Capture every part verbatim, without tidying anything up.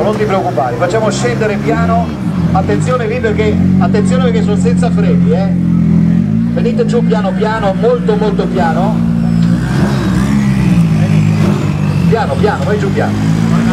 non ti preoccupare, facciamo scendere piano, attenzione lì perché, attenzione perché sono senza freni, eh. Venite giù piano piano, molto molto piano. Piano piano, vai giù piano.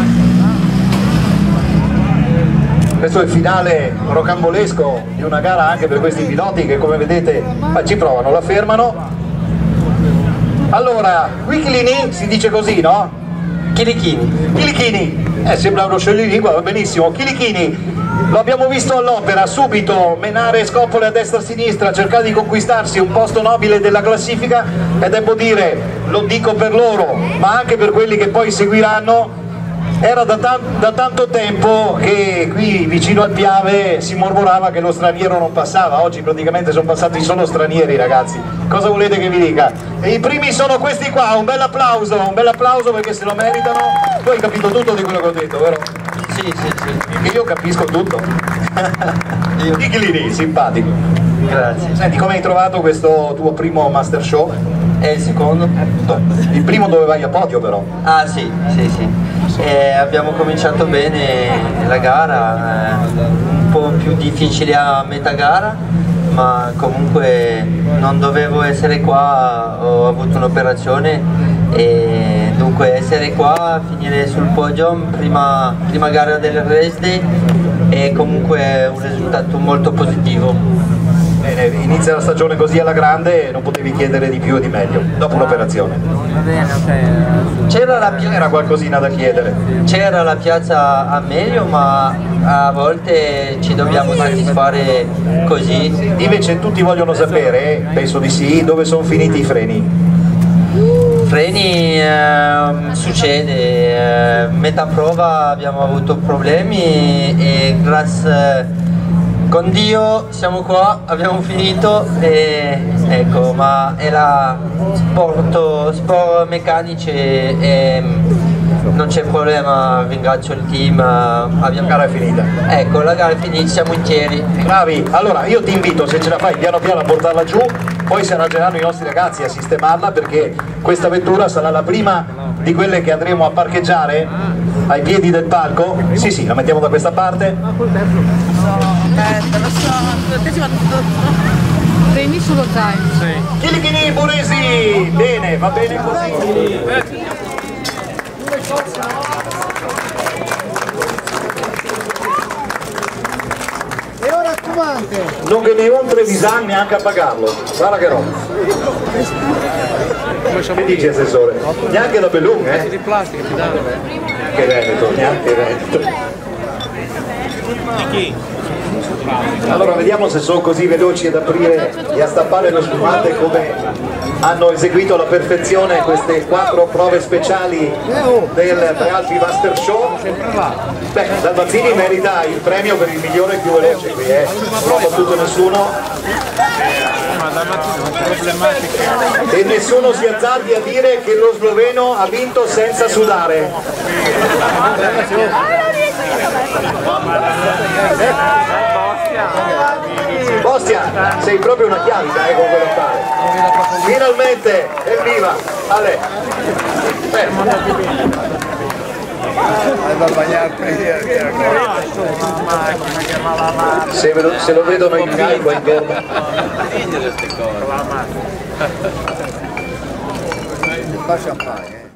Questo è il finale rocambolesco di una gara anche per questi piloti che, come vedete, ci provano, la fermano. Allora, Wicklini si dice così, no? Chilichini. Chilichini, eh, sembra uno scioglilingua, va benissimo. Chilichini, lo abbiamo visto all'opera, subito menare scopole a destra e a sinistra, cercare di conquistarsi un posto nobile della classifica, e devo dire, lo dico per loro, ma anche per quelli che poi seguiranno, era da, tan da tanto tempo che qui vicino al Piave si mormorava che lo straniero non passava. Oggi praticamente sono passati solo stranieri, ragazzi, cosa volete che vi dica? E i primi sono questi qua, un bel applauso, un bel applauso perché se lo meritano. Tu hai capito tutto di quello che ho detto, vero? Sì, sì, sì. Che io capisco tutto. Wicklini, simpatico. Grazie. Senti, come hai trovato questo tuo primo Master Show? E il secondo? Il primo dove vai a podio però? Ah sì, sì, sì. E abbiamo cominciato bene la gara, eh, un po' più difficile a metà gara, ma comunque non dovevo essere qua, ho avuto un'operazione e dunque essere qua, finire sul podium, prima, prima gara del race day, è comunque un risultato molto positivo. Bene, inizia la stagione così alla grande e non potevi chiedere di più e di meglio, dopo un'operazione. Va bene, ok. C'era la piazza, era qualcosina da chiedere. C'era la piazza a meglio, ma a volte ci dobbiamo soddisfare così. Invece tutti vogliono sapere, penso di sì, dove sono finiti i freni? Freni eh, succede, eh, metà prova abbiamo avuto problemi e grazie con Dio siamo qua, abbiamo finito e ecco, ma era sport, sport meccanici e non c'è problema, ringrazio il team. Abbiamo... La gara è finita. Ecco, la gara è finita, siamo interi. Bravi, allora io ti invito, se ce la fai piano piano a portarla giù, poi si arrangeranno i nostri ragazzi a sistemarla perché questa vettura sarà la prima di quelle che andremo a parcheggiare ai piedi del palco. Sì sì, la mettiamo da questa parte. Prendi solo time. Chilichini Buresi, bene, va bene così. E ora spumante! Non che ne ho un Trevisan neanche a pagarlo, guarda che roba. Che dici assessore? Neanche da Bellum, eh? Di plastica, ti danno. Neanche Veneto, neanche Veneto. Di chi? Allora vediamo se sono così veloci ad aprire e a stappare lo spumante come hanno eseguito alla perfezione queste quattro prove speciali del Prealpi Master Show. Beh, Dalmazzini merita il premio per il migliore e più veloce qui, eh. Non ha battuto nessuno e nessuno si azzardi a dire che lo sloveno ha vinto senza sudare. Ostia, sei proprio una chiavita, eh, con quello fare. Finalmente, evviva! Ale! Fermo! Se, se lo vedono in live qua intorno. Lascia fare, eh.